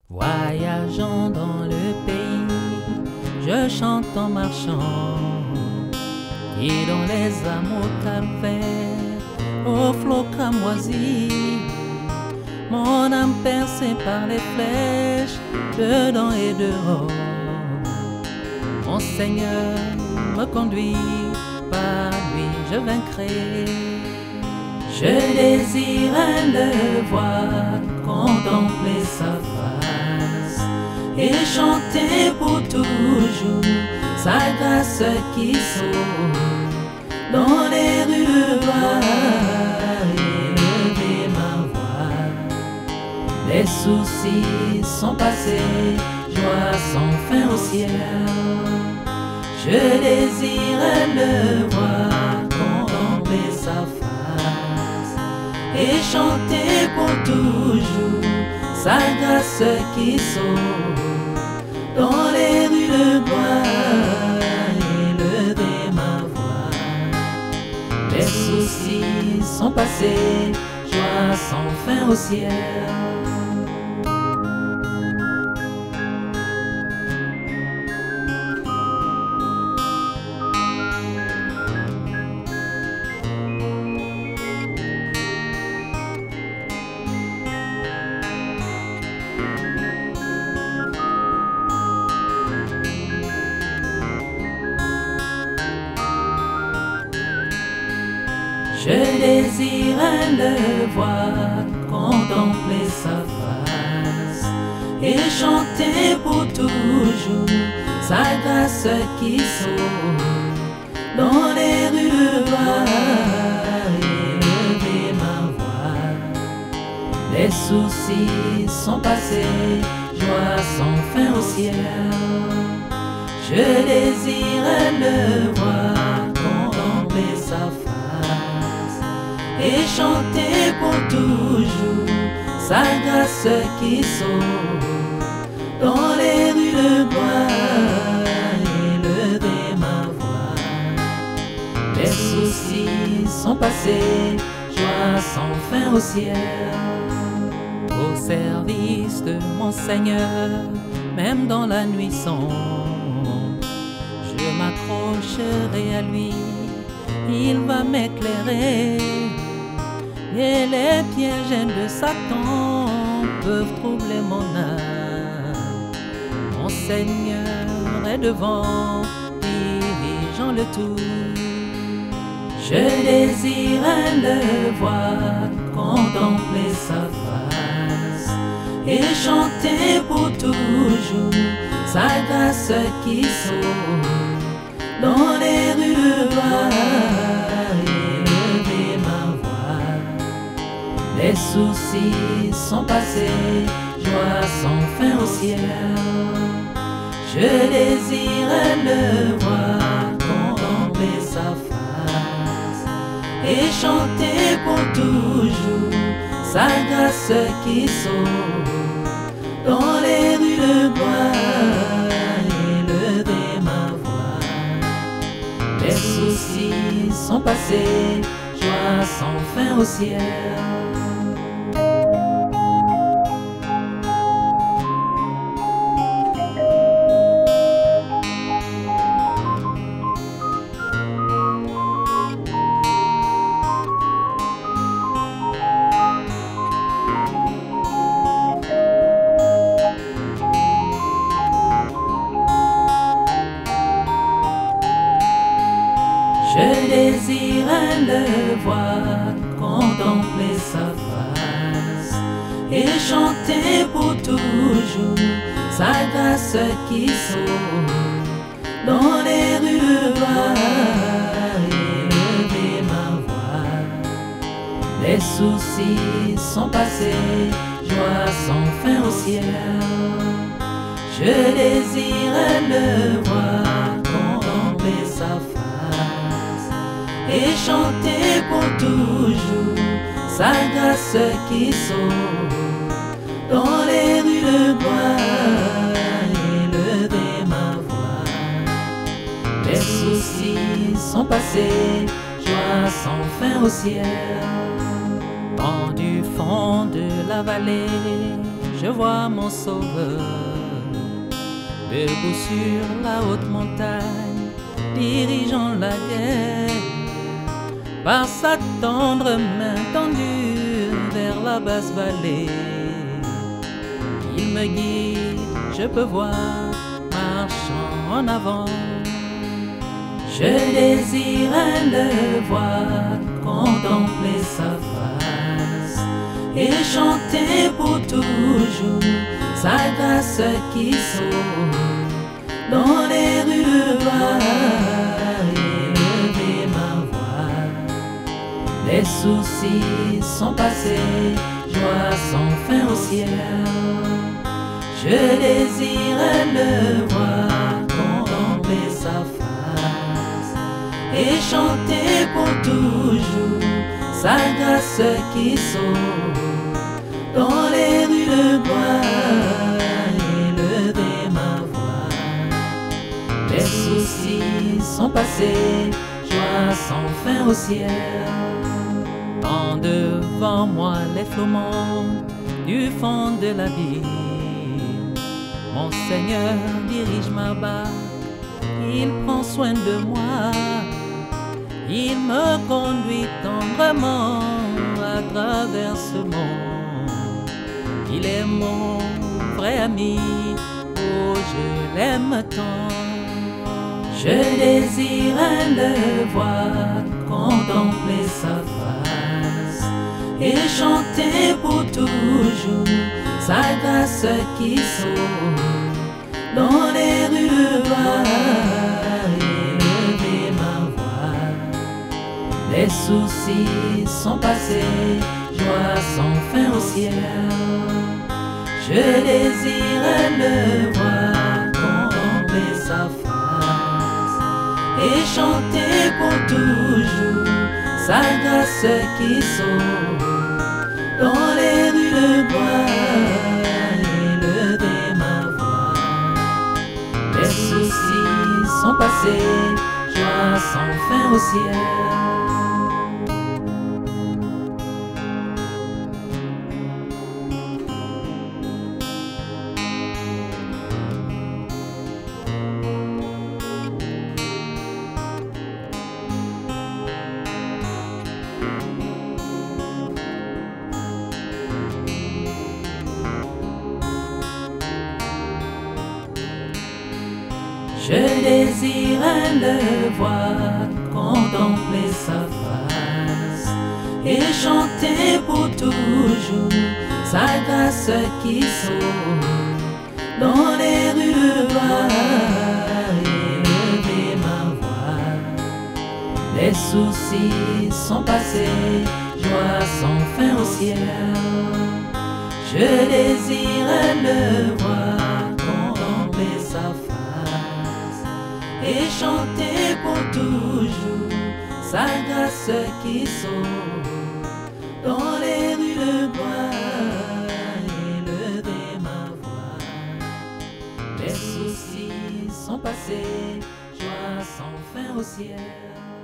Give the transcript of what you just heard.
Voyageant dans le pays, je chante en marchant, et dans les amours calvaires, aux flots cramoisis, mon âme percée par les flèches, dedans et dehors. Mon Seigneur me conduit, par lui je vaincrai. Je désire le voir, contempler sa face et chanter pour toujours sa grâce qui sauve dans les rues de gloire. Élever ma voix, les soucis sont passés, joie sans fin au ciel. Je désire le voir, contempler sa face et chanter pour toujours sa grâce qui sauve dans les rues de gloire. Élever ma voix, les soucis sont passés, joie sans fin au ciel. Je désire le voir, contempler sa face et chanter pour toujours sa grâce qui sauve dans les rues de gloire. Élever ma voix, les soucis sont passés, joie sans fin au ciel. Je désire le voir, contempler sa face et chanter pour toujours sa grâce qui sauve dans les rues de gloire. Élever ma voix, les soucis sont passés, joie sans fin au ciel. Au service de mon Seigneur, même dans la nuit sombre, je m'accrocherai à lui, il va m'éclairer. Et les pièges de Satan peuvent troubler mon âme. Mon Seigneur est devant, dirigeant le tout. Je désire le voir, contempler sa face et chanter pour toujours sa grâce qui sauve dans les rues de gloire. Élever ma voix, les soucis sont passés, joie sans fin au ciel. Je désire le voir, contempler sa face et chanter pour toujours sa grâce qui sauve dans les rues de gloire. Élever ma voix, les soucis sont passés, joie sans fin au ciel. Je désire le voir, contempler sa face et chanter pour toujours sa grâce qui sauve dans les rues de gloire. Élever ma voix, les soucis sont passés, joie sans fin au ciel. Je désire le voir, contempler sa face et chanter pour toujours sa grâce qui sauve dans les rues de gloire. Élever ma voix, les soucis sont passés, joie sans fin au ciel. Quand du fond de la vallée je vois mon sauveur debout sur la haute montagne, dirigeant la guerre par sa tendre main tendue vers la basse vallée. Il me guide, je peux voir, marchant en avant. Je désire le voir, contempler sa face et chanter pour toujours sa grâce qui sauve dans les rues de gloire, élever ma voix. Les soucis sont passés, joie sans fin au ciel. Je désire le voir, contempler sa face et chanter pour toujours sa grâce qui sauve dans les rues de gloire, élever ma voix. Les soucis sont passés, joie sans fin au ciel. En devant moi les flots montent du fond de l'abîme. Mon Seigneur dirige ma barque, il prend soin de moi. Il me conduit tendrement à travers ce monde. Il est mon vrai ami, oh je l'aime tant. Je désire le voir, contempler sa face et chanter pour toujours sa grâce qui sauve dans les rues de gloire, élever ma voix. Les soucis sont passés, joie sans fin au ciel. Je désire le voir, contempler sa face et chanter pour toujours sa grâce qui sauve dans les rues de gloire, élever ma voix. Les soucis sont passés, joie sans fin au ciel. Je désire le voir, contempler sa face et chanter pour toujours sa grâce qui sauve dans les rues de gloire, élever ma voix. Les soucis sont passés, joie sans fin au ciel. Je désire le voir, contempler sa face et chanter pour toujours sa grâce qui sauve dans les rues de gloire, élever ma voix. Les soucis sont passés, joie sans fin au ciel.